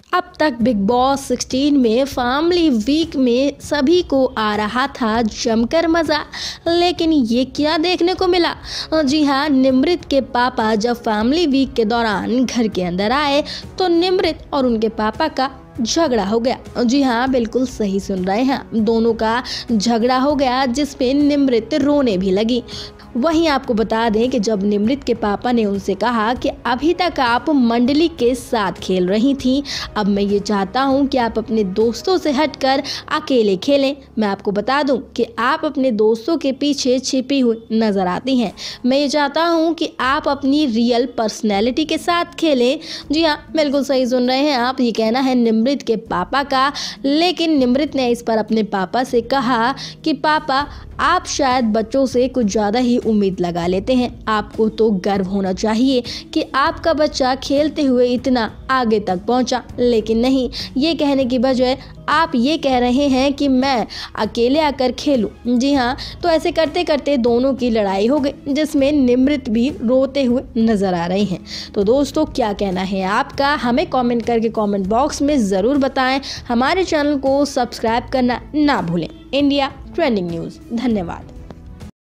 अब तक big boss 16 में फैमिली वीक में सभी को आ रहा था जमकर मज़ा, लेकिन ये क्या देखने को मिला। जी हाँ, निमृत के पापा जब फैमिली वीक के दौरान घर के अंदर आए तो निमृत और उनके पापा का झगड़ा हो गया। जी हाँ, बिल्कुल सही सुन रहे हैं, दोनों का झगड़ा हो गया जिसमें निमृत रोने भी लगी। वहीं आपको बता दें कि जब निमृत के पापा ने उनसे कहा कि अभी तक आप मंडली के साथ खेल रही थी, अब मैं ये चाहता हूँ कि आप अपने दोस्तों से हटकर अकेले खेलें। मैं आपको बता दूं कि आप अपने दोस्तों के पीछे छिपी हुई नजर आती हैं। मैं ये चाहता हूँ कि आप अपनी रियल पर्सनैलिटी के साथ खेलें। जी हाँ, बिल्कुल सही सुन रहे हैं आप, ये कहना है निमृत के पापा का। लेकिन निमृत ने इस पर अपने पापा से कहा कि पापा, आप शायद बच्चों से कुछ ज़्यादा ही उम्मीद लगा लेते हैं। आपको तो गर्व होना चाहिए कि आपका बच्चा खेलते हुए इतना आगे तक पहुंचा, लेकिन नहीं, ये कहने की बजाय आप ये कह रहे हैं कि मैं अकेले आकर खेलूं। जी हाँ, तो ऐसे करते करते दोनों की लड़ाई हो गई जिसमें निमृत भी रोते हुए नजर आ रहे हैं। तो दोस्तों, क्या कहना है आपका, हमें कमेंट करके कमेंट बॉक्स में ज़रूर बताएं। हमारे चैनल को सब्सक्राइब करना ना भूलें। India trending news. धन्यवाद।